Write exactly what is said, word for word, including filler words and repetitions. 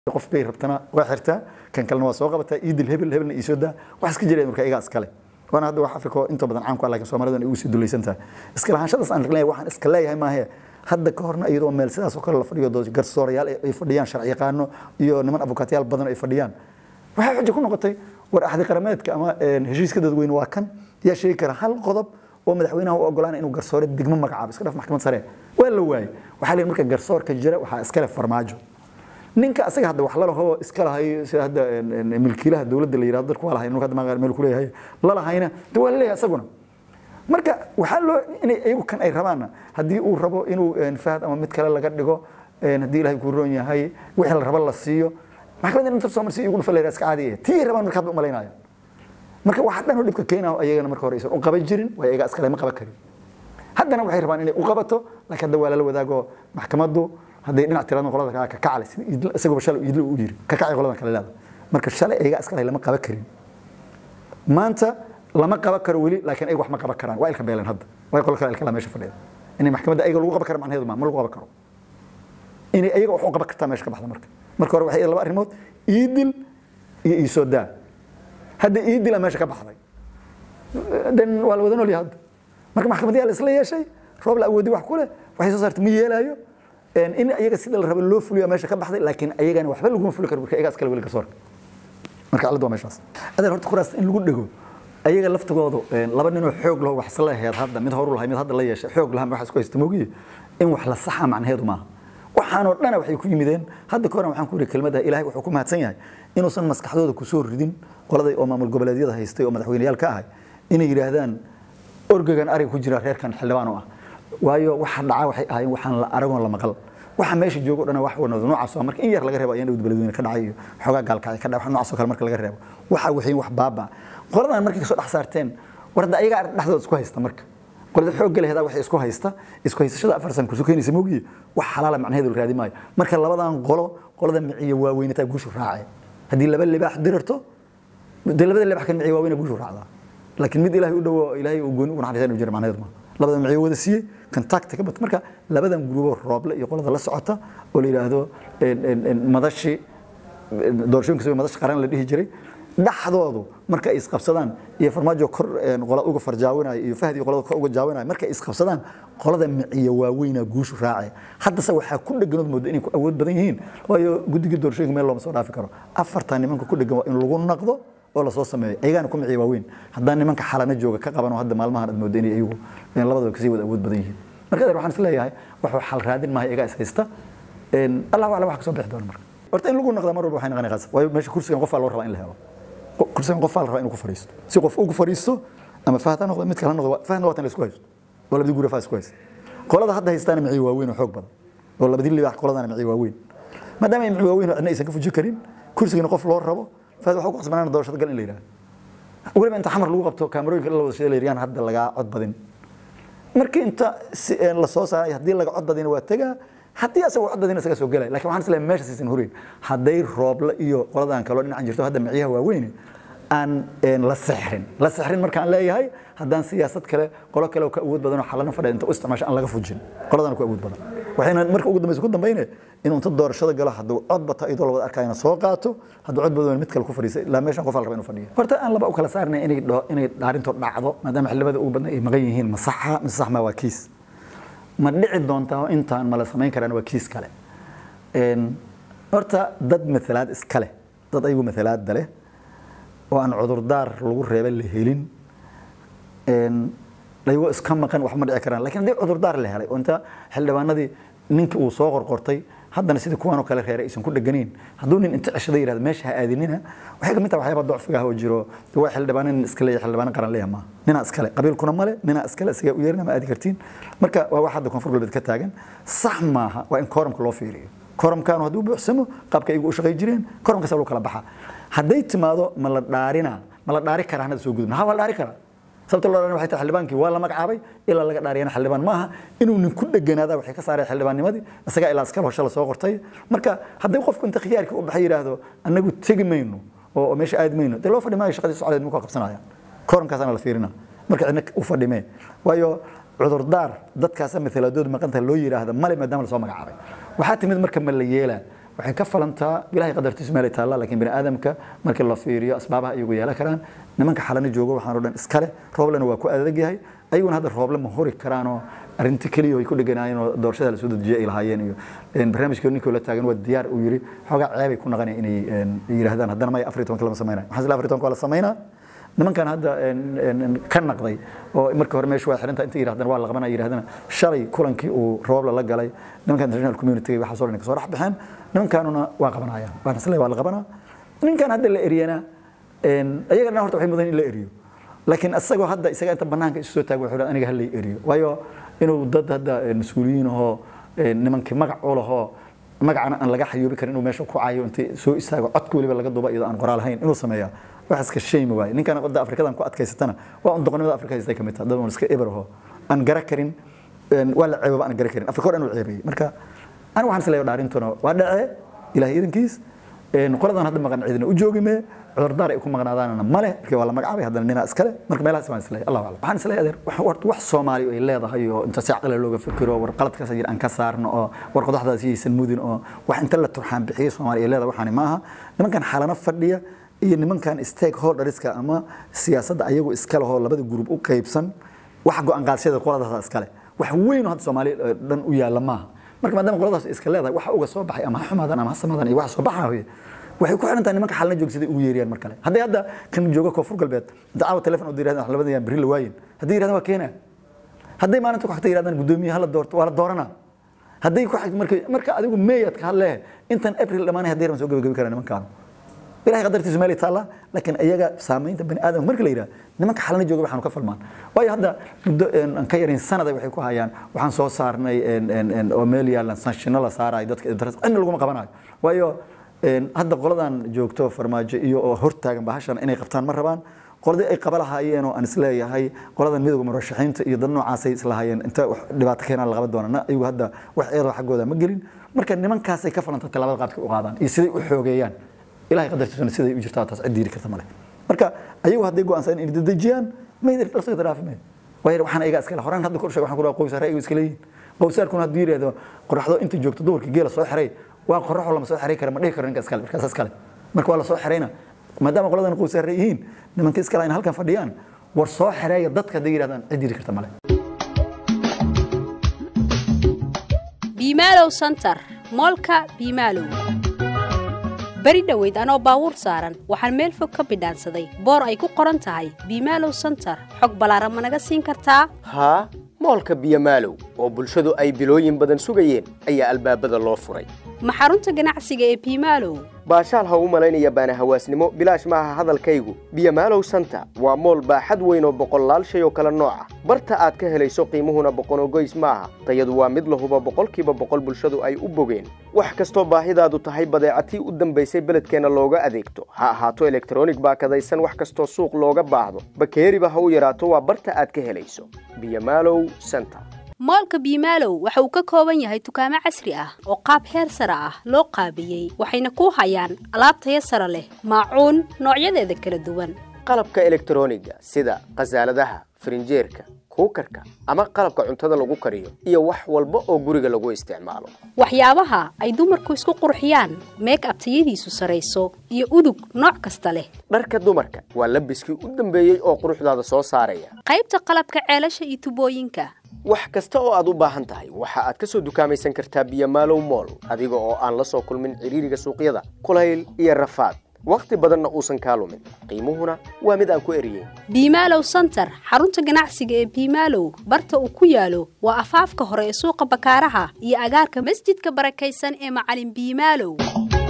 qof bay rabtana waa xirtaa kan kalena waa soo qabataa iidil hebel hebelna ii soo daa wax iska jiray marka iyaga iskale wana hadda wax Afrika inta badan caan ku ah laakiin Soomaalidu ay ugu sii dulaysantaa iska lahaanshadaas aan leeyahay waxaan iska leeyahay ma aha hadda ka horna iyadoo meel sidaas oo kale la fadhiyo dood garsoorayaal ay fadhiyaan sharci yaqaano iyo niman abukaatayaal badan ay fadhiyaan waxa xaj ku noqotay war axdi qarameedka ama heshiiska dadweyne waa kan yaa sheegi kara hal qodob oo madaxweynaha u ogolaan inuu garsoore degmo magacaabo iska dhaf maxkamad sare waa la waayay waxa la marka garsoorka jira waxa iska leh farmaajo ninka asaga hadda wax la laho iska lahay sida hadda milkiilaha dawladda la yiraahdo dadku waa lahay inuu hadda ma meel ku leeyahay la lahayna waa leeyahay asaguna marka waxa loo inay iyagu kan ay rabaan hadii uu rabo inuu faad ama mid kale laga dhigo hadii ilaahay ku roon yahay wixii la rabo la siiyo maxkamadda inta soo marsi iyagu dhufaleeyaa iska caadi ah tii rabaan marka u maleynaayo marka waxa dhan dhibka keenaa ayagana marka hore aysan u qaban jirin way iyaga iska lama qaban karin haddana waxay rabaan inay u qabato laakiin hadda waa la wadaago maxkamaddu hadii dhinac tirada qolada ka kacay isagoo shalay idil u yiri ka kacay qolada kale leedahay marka shalay ayaga askar lama qaban karin maanta lama qaban karo wali laakiin ay wax ma qaban karaan waa ilka beelan hadda way qolka kale kala meesha fadhiya inay maxkamadda ayaga lagu qaban karo macnaheedu ma lagu qaban karo inay ayaga wax u qaban kartaa meesha ka baxda marka marka hore waxay laba arrimood idil iyo isooda hadda idil meesha ka baxday dan wal wadan oli hadda marka maxkamadda la isla yeeshay roob la awoodi wax kule waxay soo saartay ma yeelayo in ayaga sida la rabo loo fuliyo meesha ka baxday laakiin ayagana waxba lagu fuli karo marka ayaga iska wali garsoorka marka calaamad waa meeshaas adeer horta quraas in lagu dhigo ayaga laftagoodu laba nin oo xoog leh wax isla heed hadda mid horu lahay mid hadda la yeeshay xoog lahaa wax isku haysta moogiye in wax la saxa macnaheedu ma waxaan oo dhan waxay ku yimideen hadda ka hor waxaan ku yiri kelmadda ilaahay wuxuu ku mahadsan yahay inuusan maskaxdooda ku soo ridin qoladay oo maamul goboleedyada haystay oo madaxweynayaal ka ahay inay yiraahdaan orgagan arig ku jira reerkan xildhibaan oo ah waayo waxa dhaca waxay ahayn waxaan la aragoon la maqal waxa meesha joogo dhan wax wana noocaas oo marka in yar laga reebo ayaan dawladweyne ka dhacay xogaa gaalkacay ka dhac wax noocaas oo kale marka laga reebo waxa wixii wax baaba qoladan markii soo dhax saarteen warda ayaga dhaxdooda isku haysta marka qolada xoog galeeda wax isku haysta isku haysashada afar san ku soo keenaysa moogiye wax xalaal macnaheedu raadi maayo marka labadan qolo qolada miciye waaweynta guushu raacay hadii laba libaax dirto labada libaax kan miciye waaweyn guushu raacda laakiin mid ilaahay u dhawo ilaahay uu gooni u naxariisan u jira macnaheedu ma labada miciye wada siiyay contact ka bad marka labadan gruubo rooble iyo qolada la socota oo la yiraahdo madashi doorashooyinka soo madash qaran la dhihi jiray dhaxdoodu marka ay isqabsadaan iyo farmaajo kor qolada uga farjaawinay iyo fahdi qolada kor uga jaawinay marka ay isqabsadaan qolada miciye waaweyna guushu raacay hadda se waxa ku dhaganood moodo inay ku awood badan yihiin waayo guddiga doorashooyinka meel loo soo dhaafi karo afartan nimanka ku dhagan waa in lagu naqdo oo la soo sameeyo ayagana ku miciye waaweyn haddana nimanka xalana jooga ka qaban oo hadda maalmahan aad moodo inay iyagu in labadaba kasii wada awood badan yihiin marka waxaan isleeyahay wax wax xal raadin maahay iyaga is haysta in Allah wala wax ka soo bixi doona marka horta in lagu naqdo mar walba waxay naqanaysaa waayo meesha kursigan qof loo raba in la helo kursigan qof loo raba inuu ku fariisto si qof ugu fariisto ama faahfaahin noqdo mid kale noqdo faahfaahin watan la isku haysto wala bidi gura faas ku haysto qolada hadda haystaan miciye waaweyn oo xoog badan oo labadii libaax qoladana miciye waaweyn maadaama ay miciye waaweyn oo aysan ka fuji karin kursigan qof loo rabo faad waxa ku qasbanaan doorashada gal in la yiraahdo waliba inta xamar lagu qabto kaamirooyinka la wada sheelayaan hadda laga cod badin markii inta la soo saaray hadii laga cod badin waa taga hadii asagu cod badin isaga soo galay laakiin waxaan isleeyahay meesha siisan horeyn haday rooble iyo qoladan kale dhinacan jirto hadda miciyaha waaweyn aan la sixrin la sixrin markaan leeyahay hadaan siyaasad kale qolo kale oo ka awood badan oo xalana fadhiyo inta u isticmaasho aan laga fujin qoladan ku awood badan waxayna marka ugu dambayso ku dambeeyay inuu inta doorashada galo haduu cod bata idoo la wada arkayna soo qaato haduu cod badan mid kale ku fariisay la meeshan qof raba inuu fadhiyo horta aan laba u kala saarnay inay inay dhaarinto dhacdo maadaama xilibada ugu badan ay maqan yihiin masaxa masax ma waa kiis ma dhici doontaa intaan ma la sameyn karaan waa kiis kale een horta dad matalaad iskale dad ayagu matalaad dale oo aan cudurdaar lagu reebay la helin een lagu iska maqan wax ma dhici karaan laakiin hadii cudurdaar la helay oo inta xildhibaanadii ninka uu soo qorqortay haddana sidii kuwan oo kale reeray aysan ku dhaganeen hadduu nin inta cishada yiraahdo meesha ha aadinina waxay kamid tahay waxyaabo docfiga oo jiro waa xildhibaanan iska leeyahay xildhibaan qaran leeyahay ma nina iska leh qabiilkuna male nina iska leh isaga u yeerna ma aadi kartiin marka waa wax hadda koonfur galbeed ka taagan sax maaha waa in quorumka loo fiiriyo quorumkan haduu buuxsamo qaabka ay ugu shaqay jireen quorumka soo kala baxa haday timaado ma la dhaarina ma la dhaari karaa hanad soo gudubna ha waa dhaari karaa sababta loo dhaarina waxay tahay xildhibaankii waa la magacaabay ilaa laga dhaariyana xildhibaan maaha inuu nin ku dhaganaada waxay ka saaray xildhibaannimadii isaga ilaa iska hawsha la soo qortay marka haday qofku inta khiyaarkii u baxay yiraahdo anagu tagi mayno oo meesha aad mayno de loo fadhimayo shaqadii socoded ma ka qabsanayaan korankaasna la fiirina marka cidna u fadhimay waayo cudurdaar dadkaas mataladood maqanta loo yiraahdo male maadaama la soo magacaabay waxa timid marka ma la yeelaa waxay ka falantaa ilaahay qadartiisa meel ay taala laakiin bini aadamka markii la fiiriyo asbaabaha iyagu yeelan karaan nimanka xalana joogo waxaan oo dhan iskale rooblana waa ku adag yahay ayaguna hadda rooble ma hori karaan oo arinta kaliya ay ku dhiganaayeen oo doorashada la soo dadjiyo ay lahaayeen iyo barnaamijka ninkoo la taagan waa diyaar uu yiri xogaa ceeb ay ku naqanay inay yiraahdaan haddana may afar iyo toban kala sameeyaan waxa afar iyo toban kala sameeyna nimankan hadda ka naqday oo markii hore meesha waa xirinta inta yiraahdaan waa la qabanaa yiraahdaan shalay kulankii uu rooble la galay nimankan international community waxa soo dhanka soo rax baxeen nimankanuna waa qabanayaan waa nasle waa la qabanaa ninkan hadda la eriyana een ayagana horta waxay mudan in la eriyo laakiin asagoo hadda isaga inta banaanka isu soo taag wuxuu aniga hal la eriyo waayo inuu dad hadda mas'uuliyiin oo nimankii magac u laho magacana aan laga xayoobi karin inuu meesha ku caayo intii soo istaago codka waliba laga duuba iyadoo aan qoraal lahayn inuu sameeyo wax iska sheeyma waay ninkan wadda Afrikadan ku adkaysatana waa un doqonnimada Afrika ay kamid tahay dad oo iska ibaraho aan gara karin wala ceebo aan gara karin Afrika oo dhan uu ceebay marka aan waxaan isleeyahay dhaarintuna waa dhacay ilaahay idinkiis een qoladan hadda maqan ciidina u joogime cudurdaar ay ku maqnaadaana male markii waa la magacaabay hadana nina iskale marka meelahaas waan isleeyahay Allah walaal waxaan isleeyahay wax wax Soomaali ay leedahay oo inta si aqal looga fikiro war qaladkaas jir aan ka saarno oo war qodaxdaas aysan mudin oo wax inta la turxaan bixiyo Soomaali ay leedahay waxaan maaha nimankan xalana fadhiya iyo nimankan stakeholderska ama siyaasadda ayagu iskale oo labada group u qaybsan wax go'aan qaadashada qoladaas iskale wax weyn oo hadda Soomaali dhan u yaala maaha marka maadaama qoladaas iska leedahay waxa uga soo baxay ama xumadan ama samadan iyo wax soo baxay waxay ku xiran tahay nimanka xalna joogsaday ugu yeeriyaan mar kale haddii hadda kan jooga koonfur galbeed dacwo telefoon u diiraan labada yaan bari la waayeen haddii yiraahdaan waa keena haddii maalinta ku xigta yiraahdaan gudoomiyaha la doorto waa la doorana haddii ku xigta marka marka adigu meeyad ka hadlee intan april dhamaanay haddii aan soo gabagabi karaan nimankan ilaahay qadartiisa meel taala laakiin ayaga saameynta bani aadam marka la yiraahdo nimanka xalna jooga waxaan ka falmaan waayo hadda muddo aan ka yarin sanada waxay ku hayaan waxaan soo saarnay en oo meel yaalan sanction la saaray dadka in lagu qabanayo waayo hadda qoladan joogto farmaajo iyo oo hortaagan bahashan inay qabtaan ma rabaan qoladii ay qabalahaayeen oo aan isleeyahay qoladan midowga murashaxiinta iyo dad noocaas ay islahaayeen inta dhibaato keenan la qaban doonana ayagu hadda wax eedo xaqooda ma gelin marka nimankaas ay ka falanta talaabada qaadka u qaadaan iyo sidii u xoogeeyaan ilaahay qadartiisuna sidii u jirtaa taas cid diiri karta male marka ayagu hadday go'aansan in dadajiyaan ma idin dhaqso daraafmay way waxaan ayaga iska horaan hadda kor sheeg waxaan ku raaqo qoysar ay iska leeyihiin qoysarkuna hadii yiraahdo qorraxdo inta joogto duurka geela soo xiray waa qorraxo lama soo xiray kara ma dhihi karo ninka iskale markaas iskale marka waa la soo xirayna maadaama qoladan qoysar yihiin nimanka iskale in halkan fadhiyaan war soo xiray dadka hadii yiraahdaan cid diiri karta male Bimaalow Center moolka Bimaalow bari dhaweyd anoo baawur saaran waxaan meel fog ka bidhaansaday boor ay ku qoran tahay Bimaalow Center xog balaaran ma naga siin kartaa ها moolka Bimaalow oo bulshadu ay bilooyin badan sugayeen ayaa albaabada loo furay ma xarunta ganacsiga ee Bimaalow baashaal ha u malaynaya baana hawaasnimo bilaash maaha hadalkaygu Bimaalow Center waa mool baaxad weyn oo boqolaal shay oo kala nooc ah barta aad ka helayso qiimuhuna boqon goys maaha tayadu waa mid la hubo boqolkiiba boqol bulshadu ay u bogeen wax kasto baahidaadu tahay badeecati u dambeysay beledkeena looga adeegto ha ahaato electronic baakadaysan wax kasto suuq looga baahdo bakeeriba ha u yaraato waa barta aad ka helayso Bimaalow Center moolka Bimaalow waxa uu ka kooban yahay dukaamo casri ah oo qaab heer sare ah loo qaabiyay waxayna ku hayaan alaab tayo sare leh maacuun noocyadeeda kala duwan qalabka electroniga sida qasaaladaha frinjeerka kuukarka ama qalabka cuntada lagu kariyo iyo wax walba oo guriga lagu isticmaalo waxyaabaha ay dumarku isku qurxiyaan make up tayadiisu sareyso iyo udug nooc kasta leh dharka dumarka waa labiskii u dambeeyay oo quruxdaada soo saaraya qaybta qalabka ceelasha iyo tubooyinka wax kasta oo aad u baahan tahay waxa aad ka soo dukaamaysan kartaa Bimaalow Mall adiga oo aan la soo kulmin ciriiriga suuqyada kulayl iyo rafaad waqti badanna uusan ka lumin qiimuhuna waa mid aan ku eriyay Bimaalow Center xarunta ganacsiga ee Bimaalow barta uu ku yaalo waa afaafka hore ee suuqa bakaaraha iyo agaarka masjidka barakaysan ee macalin Bimaalow